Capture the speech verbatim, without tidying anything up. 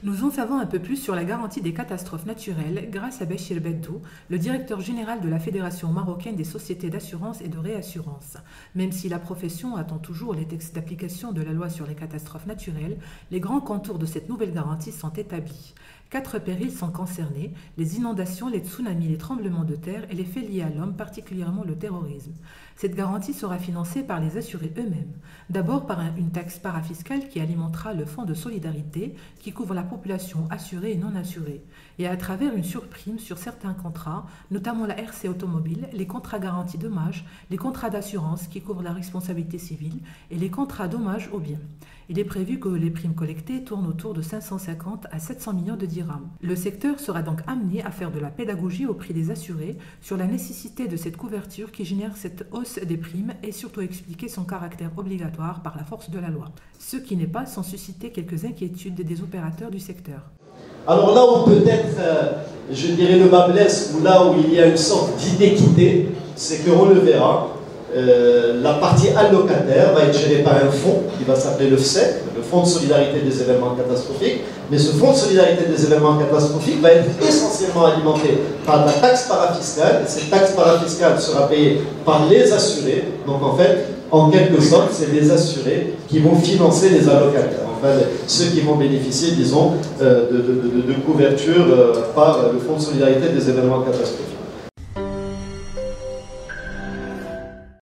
Nous en savons un peu plus sur la garantie des catastrophes naturelles grâce à Béchir Beddou, le directeur général de la Fédération marocaine des sociétés d'assurance et de réassurance. Même si la profession attend toujours les textes d'application de la loi sur les catastrophes naturelles, les grands contours de cette nouvelle garantie sont établis. Quatre périls sont concernés, les inondations, les tsunamis, les tremblements de terre et les faits liés à l'homme, particulièrement le terrorisme. Cette garantie sera financée par les assurés eux-mêmes. D'abord par une taxe parafiscale qui alimentera le fonds de solidarité qui couvre la population assurée et non assurée, et à travers une surprime sur certains contrats, notamment la R C automobile, les contrats garantis dommages, les contrats d'assurance qui couvrent la responsabilité civile et les contrats dommages aux biens. Il est prévu que les primes collectées tournent autour de cinq cent cinquante à sept cents millions de dirhams. Le secteur sera donc amené à faire de la pédagogie au prix des assurés sur la nécessité de cette couverture qui génère cette hausse des primes et surtout expliquer son caractère obligatoire par la force de la loi, ce qui n'est pas sans susciter quelques inquiétudes des opérateurs du secteur. Alors là où peut-être, euh, je dirais le bas blesse, ou là où il y a une sorte d'inéquité, c'est qu'on le verra. Euh, la partie allocataire va être gérée par un fonds qui va s'appeler le F S E C, le Fonds de solidarité des événements catastrophiques. Mais ce Fonds de solidarité des événements catastrophiques va être essentiellement alimenté par la taxe parafiscale. Et cette taxe parafiscale sera payée par les assurés. Donc en fait, en quelque sorte, c'est les assurés qui vont financer les allocataires. Enfin, ceux qui vont bénéficier, disons, euh, de, de, de, de couverture euh, par le Fonds de solidarité des événements catastrophiques.